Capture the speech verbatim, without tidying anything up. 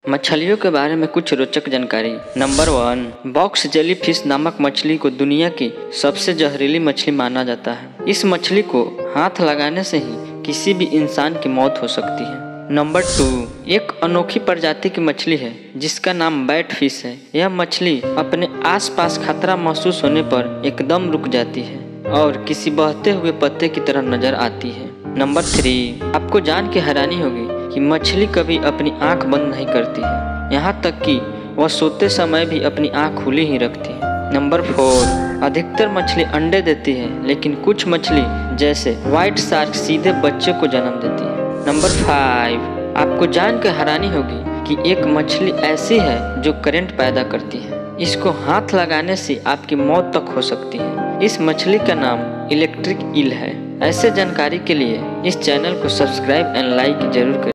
मछलियों के बारे में कुछ रोचक जानकारी। नंबर वन, बॉक्स जेलीफिश नामक मछली को दुनिया की सबसे जहरीली मछली माना जाता है। इस मछली को हाथ लगाने से ही किसी भी इंसान की मौत हो सकती है। नंबर टू, एक अनोखी प्रजाति की मछली है जिसका नाम बैट फिश है। यह मछली अपने आसपास खतरा महसूस होने पर एकदम रुक जाती है और किसी बहते हुए पत्ते की तरह नजर आती है। नंबर थ्री, आपको जान के हैरानी होगी कि मछली कभी अपनी आंख बंद नहीं करती है, यहाँ तक कि वह सोते समय भी अपनी आंख खुली ही रखती है। नंबर फोर, अधिकतर मछली अंडे देती है, लेकिन कुछ मछली जैसे व्हाइट शार्क सीधे बच्चे को जन्म देती है। नंबर फाइव, आपको जान कर हैरानी होगी कि एक मछली ऐसी है जो करंट पैदा करती है। इसको हाथ लगाने से आपकी मौत तक हो सकती है। इस मछली का नाम इलेक्ट्रिक ईल है। ऐसे जानकारी के लिए इस चैनल को सब्सक्राइब एंड लाइक जरूर करें।